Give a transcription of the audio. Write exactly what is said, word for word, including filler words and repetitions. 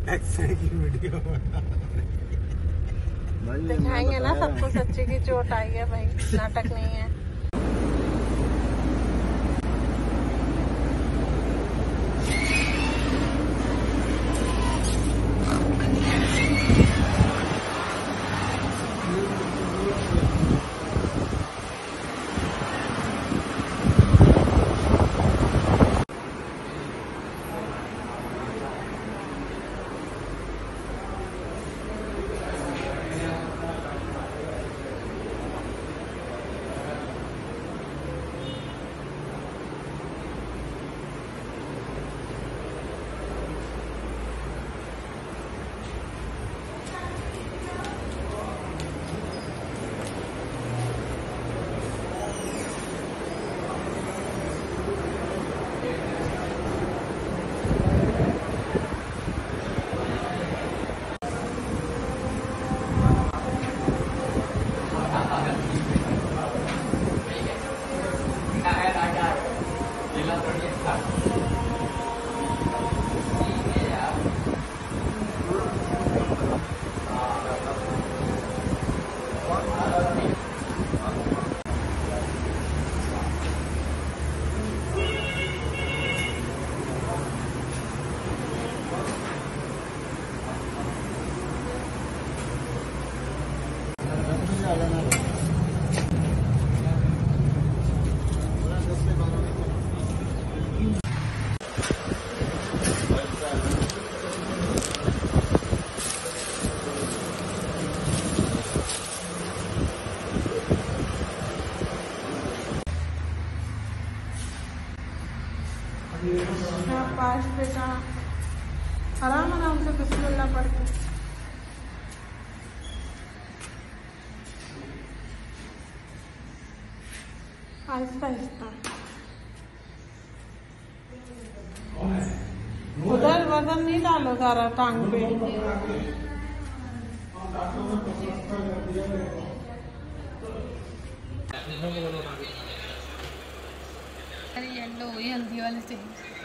X ray की video दिखाएंगे ना सबको सच्ची की चोट आई है भाई, नाटक नहीं है। पास बेटा आराम आराम से बिस्मिल्लाह पढ़ के आहिस्ता आहिस्ता उधर वजन नहीं डालो सारा टांग पे। अरे येलो हुई हल्दी वाले चाहिए।